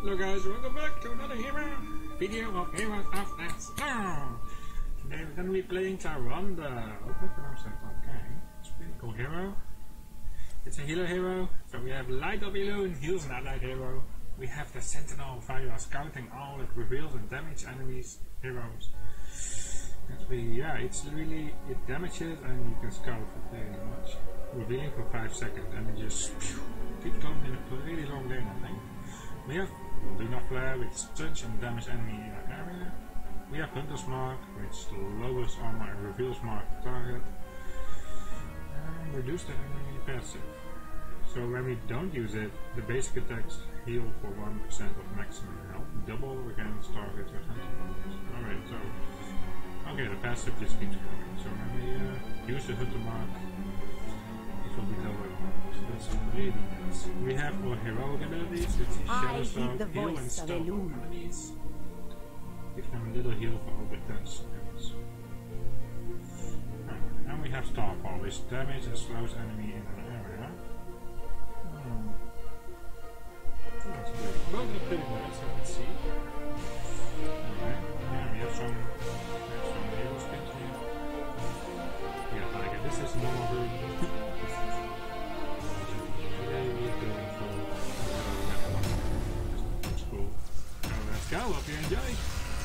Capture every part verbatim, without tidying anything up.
Hello guys, welcome back to another hero video of Heroes of the Storm. Today we're going to be playing Tyrande. Hope I pronounced that okay. It's a pretty cool hero. It's a healer hero, so we have Light of Elune, heals an allied hero. We have the Sentinel via scouting all it reveals and damage enemies heroes. We, yeah, it's really, it damages and you can scout for very much. Revealing for five seconds and it just keeps going in a really long game, I think. We have Luna Flare, which stunts and damage enemy in our area. We have Hunter's Mark, which lowers armor and reveals mark target. And reduce the enemy passive. So when we don't use it, the basic attacks heal for one percent of maximum health, double against targets or something. Alright, so okay, the passive just keeps going. So when we uh, use the Hunter Mark, it will be lower. So that's really nice. We have our heroic abilities, which is Shadow Stalk, heal and stop enemies. Give them a little heal for over ten seconds. Uh, and we have Starfall, which damage and slows enemy in an area. Hmm. That's good. Both are pretty nice, I can see. Alright, yeah, we have some, we have some hero skins here. Yeah, like it. This is normal version. Today we're going for uh, that's cool. So let's go, hope you enjoy.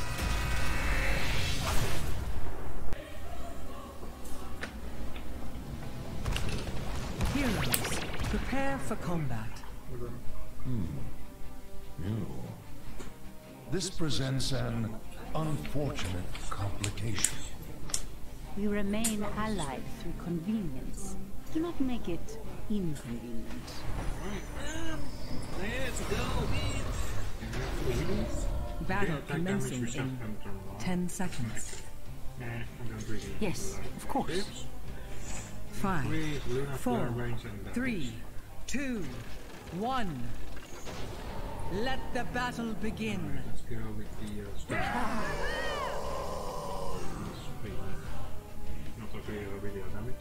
Heroes, prepare for combat. Hmm. You. This presents an unfortunate complication. We remain allied through convenience. Do not make it inconvenient. Let's go, Battle commencing in ten seconds. Nah, I don't really Yes, like of course. tips. Five, Three, Luna four, Flare range and damage. three, two, one. Let the battle begin. Let's go with the uh, strength. Not a very video damage.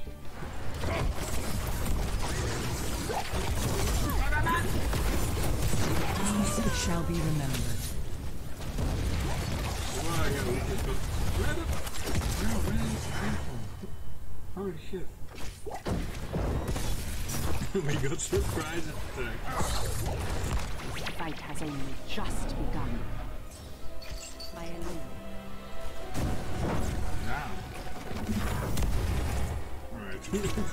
These shall be remembered. Wow, yeah, we just got... Let it! No, man, it's painful. Holy shit. We got surprise attack. The fight has only just begun. My enemy. Now. Alright.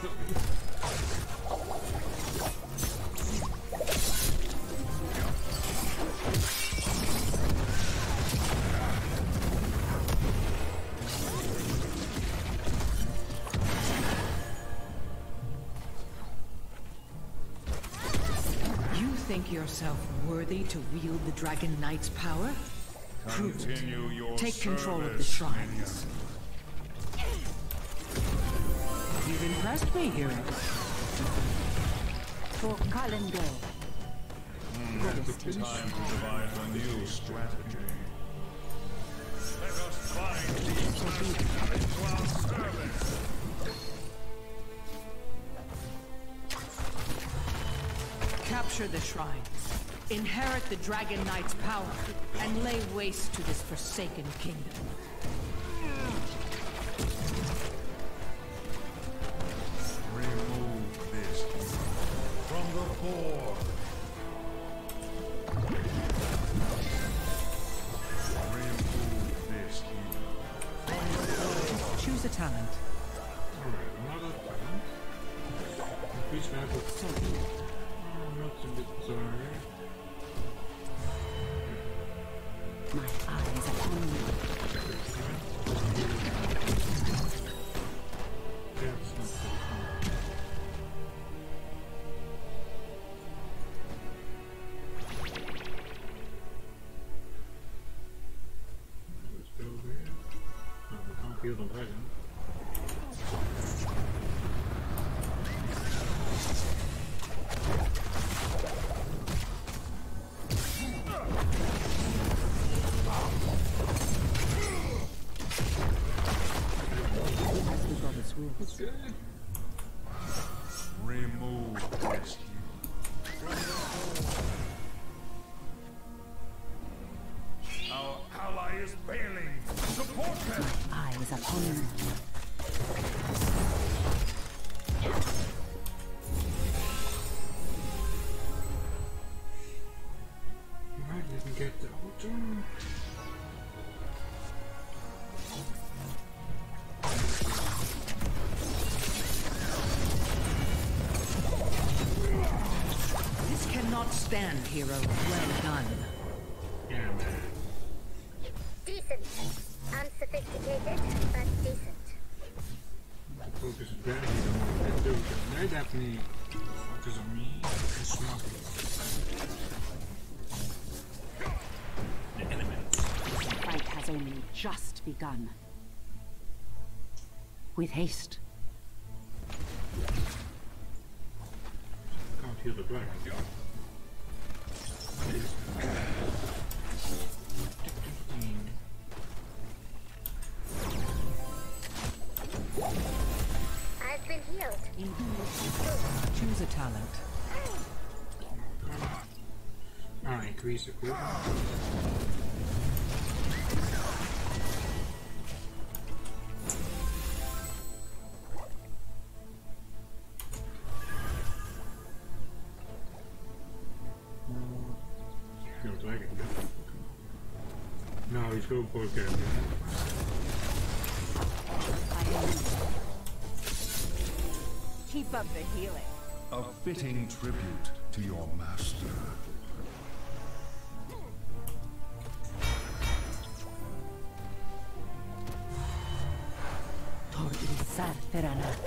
Think yourself worthy to wield the Dragon Knight's power? Prove Continue it. your Take control of the service, shrines. You've impressed me, hero. For Kalendor. Mm, time to devise a new strategy. Let us find these to our service. Capture the shrines, inherit the Dragon Knight's power, and lay waste to this forsaken kingdom. Remove this from the board. Remove this Choose a talent. Alright, another talent. Increase level forty. Oh, not a bit sorry. My eyes upon you. That's not so fun. Let's go there. Oh, we can't feel the dragon. Okay. Remove this is failing. Support them. Eyes upon you. I didn't get the auto. This cannot stand, hero. Well done. Yeah, man. Decent. Unsophisticated, but decent. Focus is better. You don't know what to do. They definitely focus on me and smoke it. The elements. The fight has only just begun. With haste. Can't heal the dragon. I've been healed. Choose a talent. Ah, increase the cooldown. No, he's going for a game. Keep up the healing. A fitting tribute to your master. Tor'izar Teranat.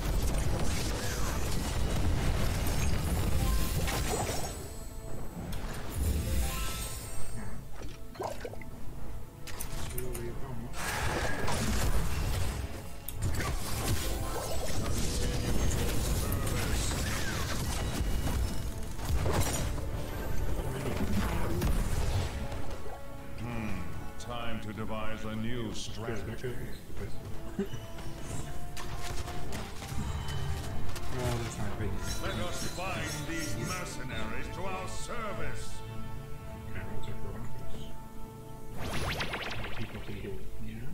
Time to devise a new strategy. Oh, that's not big. Let us bind these mercenaries to our service. Okay, I'll take the one. People to heal, yeah.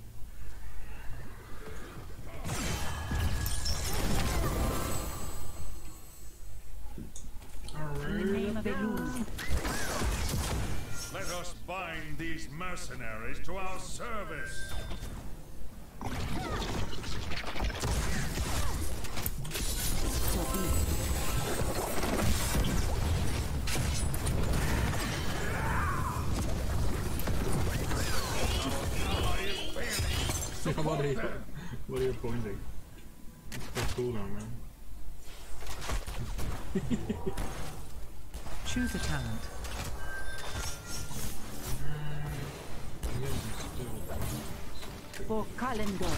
In the name of Elune. Let us bind these mercenaries to our service. So be it. What are you, what are you pointing? That's cool down, man. Choose a talent. For Kalendor.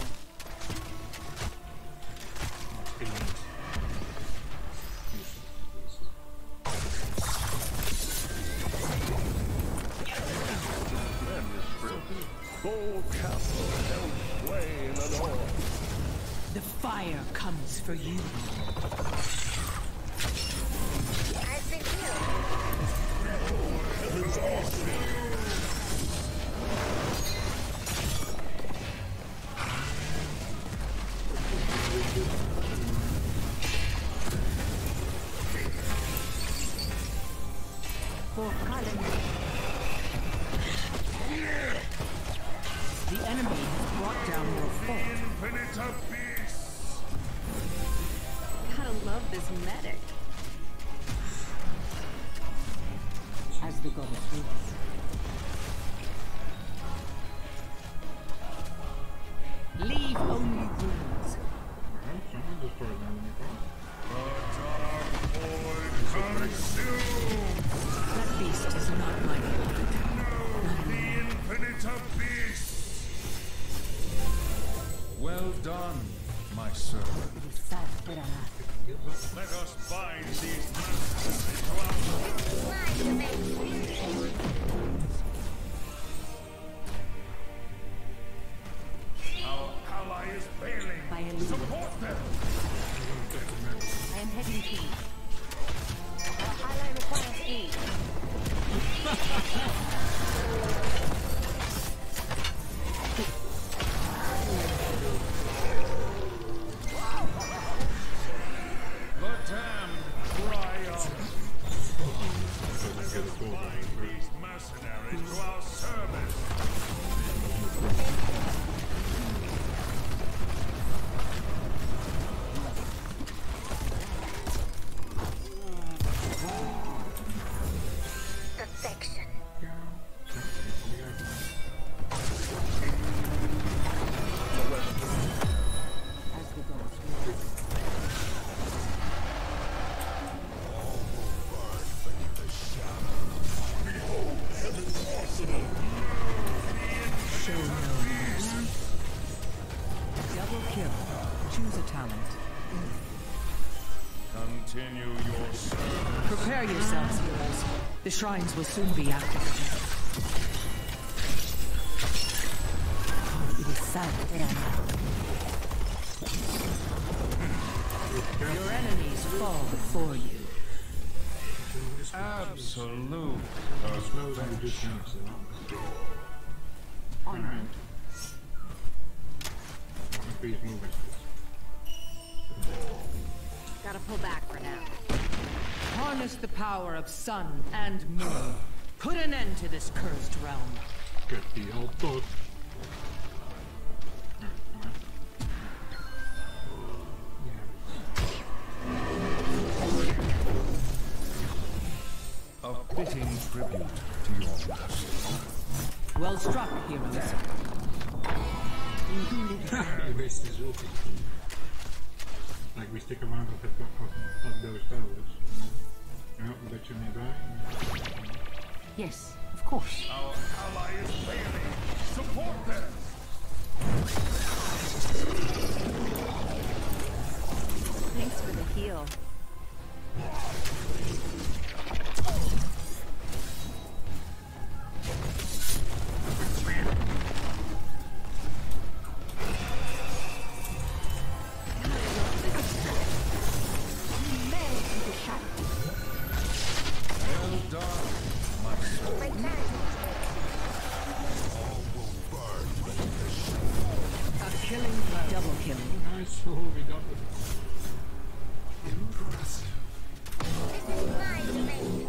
Full castle held sway in the north. The fire comes for you. I've been healed. For Kalendor. The enemy has brought down your fort. Infinite abyss. Gotta love this medic. As the goddess wills. Leave only ruins. Someone just put it down in the car. The dark void consumes. That beast is not my beloved. The infinite abyss. Well done, my servant. Tor'izar Teranat. Let us bind these mercenaries to our service. Fly to me. Our ally is failing. By Elune. Support them. I am heading to you. Our ally requires aid. get a call. Bind these mercenaries to our service. Perfection. As the gods will. Show no mercy. Double kill. Choose a talent. Continue your service. Prepare yourselves, heroes. The shrines will soon be activated. It is sad that I Your enemies fall before you. Absolute. Uh, slow down the distance. onward. Increase movement. Gotta pull back for now. Harness the power of sun and moon. Put an end to this cursed realm. Get the old boat. A fitting tribute to your master. Well struck, heroes. He wasted his ulti. Like we stick around with the of, of those towers. I hope that you may die. Yes, of course. Our ally is failing. Support them. Thanks for the heal. Well done, my son. My turn. A killing blow. Double kill. Nice, oh, we got it. This is my domain.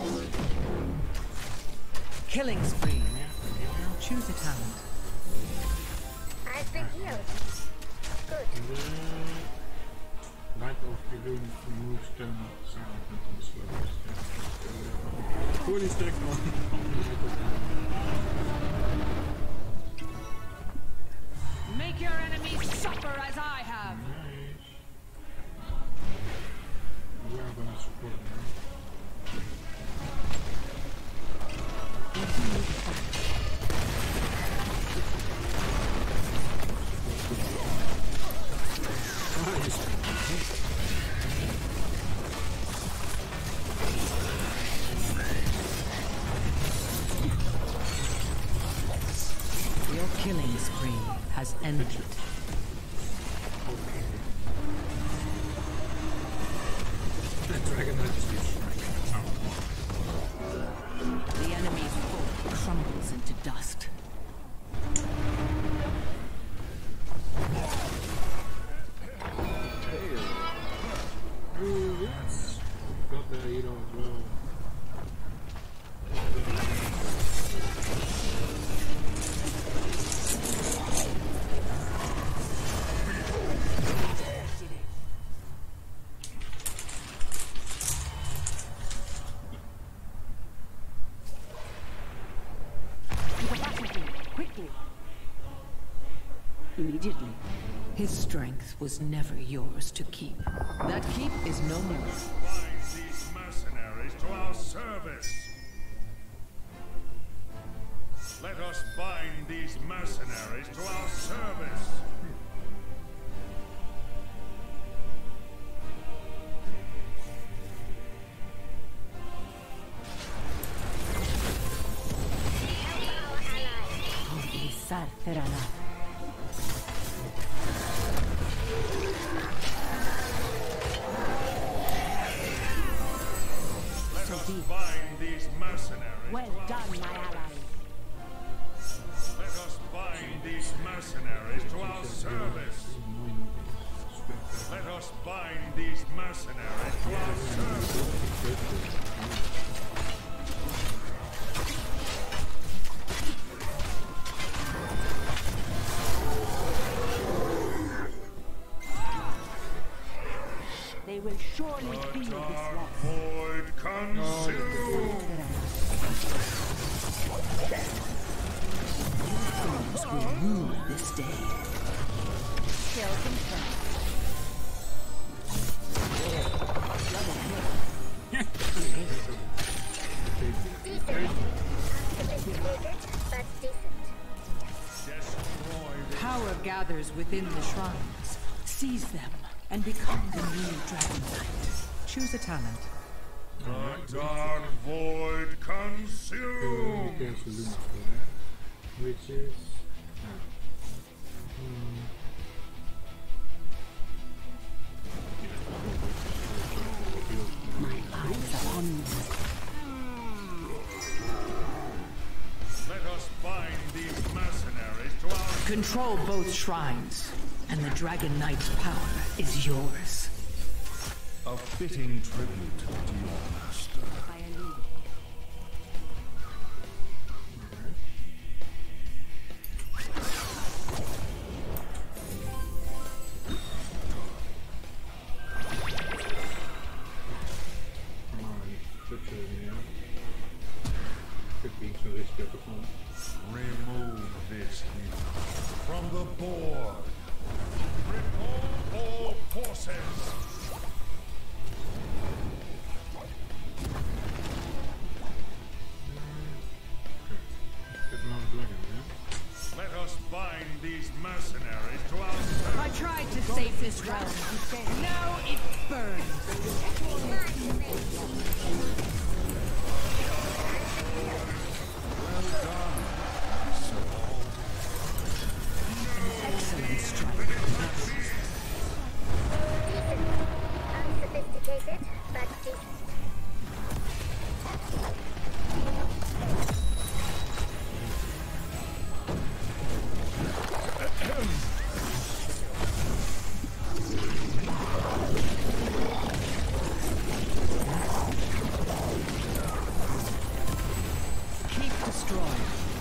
Killing spree. Choose a talent. I've been healed. Good. Light of Balloon removes ten sound and slows. Fully stacked on on the Light of Balloon. Make your enemies suffer as I have. Nice. We are gonna support them. Your killing spree has ended. The Dragon Knight just keeps striking. The enemy's fort crumbles into dust. Oh, yes. Got the hero as well. To the battlefield, quickly. Immediately. His strength was never yours to keep. That keep is no more. Bind these mercenaries to our service. Let us bind these mercenaries to our service. Help our allies. Utilizar Terana. Let us bind these mercenaries Well to our done, my service. ally. Let us bind these mercenaries to our service. Let us bind these mercenaries to our service. dark void consume. Things will rule this day. Kill confirmed. But decent. Destroy the Power gathers within the shrines. Seize them and become the new Dragon Knight. Choose a talent. the dark void consume. There's Luna there, which is. My eyes are on you. Let us bind these mercenaries to our Control both shrines, and the Dragon Knight's power is yours. A fitting tribute to your master. By a lead. Come on, switch over now. Could be so this good performance. remove this hero from the board. Recall all forces. Get another dragon there. Let us bind these mercenaries to our I tried to save this realm. Now it burns. Excellent strike. Unsophisticated, but decent. Keep destroying.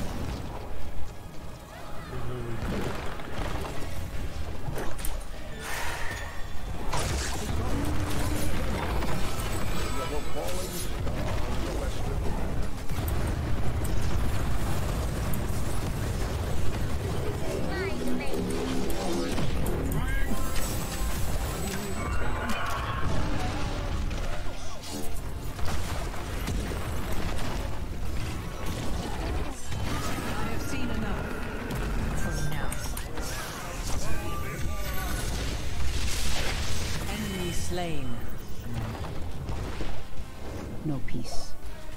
My domain. I have seen enough. For now. Enemy slain. No peace.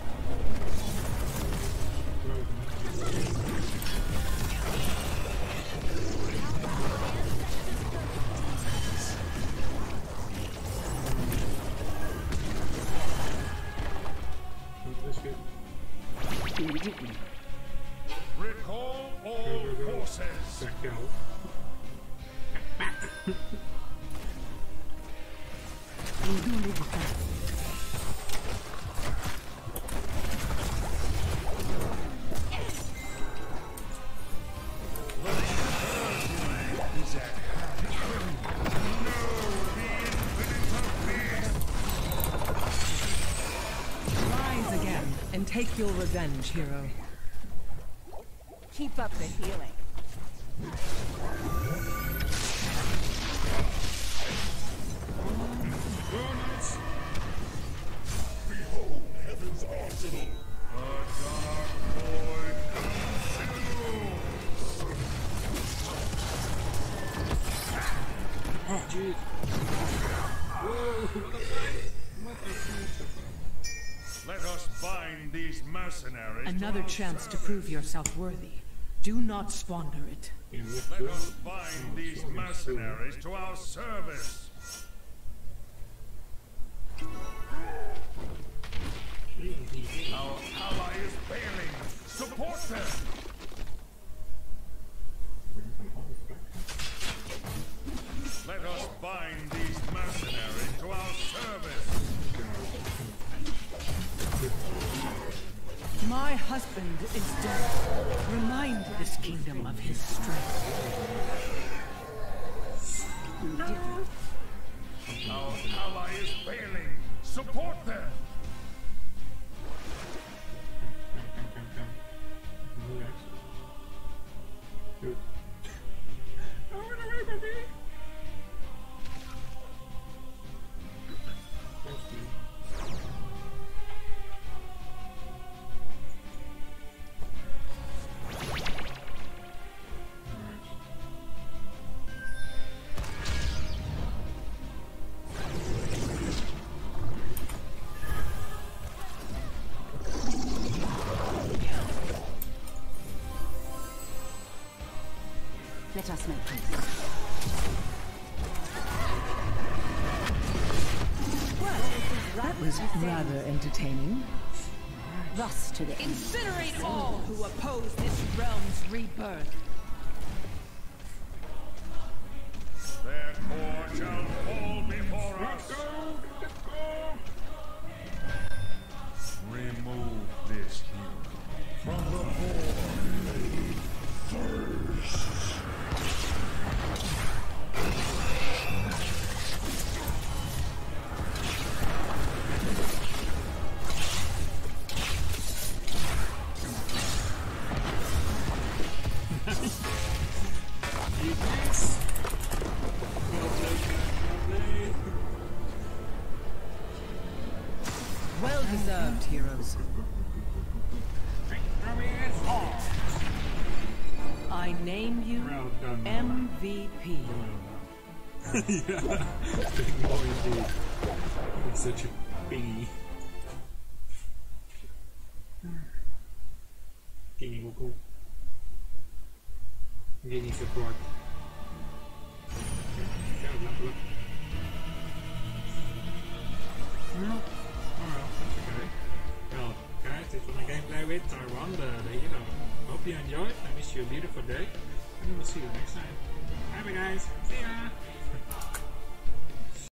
Let's get Immediately. recall all forces. back out. Indulibus. Is at hand. Rise again and take your revenge, hero. Keep up the healing. Oh, jeez. Let us bind these mercenaries. Another to our chance to service. prove yourself worthy. Do not squander it. Yeah, let's Let go. us bind these mercenaries to our service. Our ally is failing. Support them. Let us bind these mercenaries to our service. My husband is dead. Remind this kingdom of his strength. Our ally is failing. support them! Come, come, come, come. Move guys. Good. Oh, run away, baby! Thanks, dude. Let us make peace. Well, that was rather entertaining. Thus to the end. Incinerate all who oppose this realm's rebirth. Their core shall fall before Let's us! go! Let's go! Remove this hero from the horde. Yes! Well played, well played. Well deserved, heroes. Victory is ours! I name you Well done, Mama. M V P. Yeah, big boy indeed. He's such a biggie. Gingy will go. Gingy support. Go, level up. No. Oh well, that's okay. Well, guys, this was my gameplay with Tyrande, the hero. Hope you enjoyed. I wish you a beautiful day, and we will see you next time. Bye bye, guys. See ya!